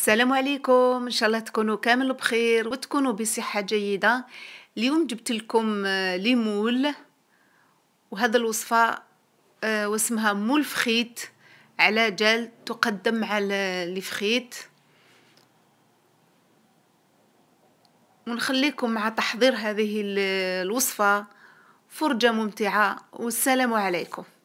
السلام عليكم، إن شاء الله تكونوا كامل بخير وتكونوا بصحة جيدة. اليوم جبت لكم ليمول، وهذا الوصفة واسمها مول فخيت على جال، تقدم مع الفخيت. ونخليكم مع تحضير هذه الوصفة، فرجة ممتعة، والسلام عليكم.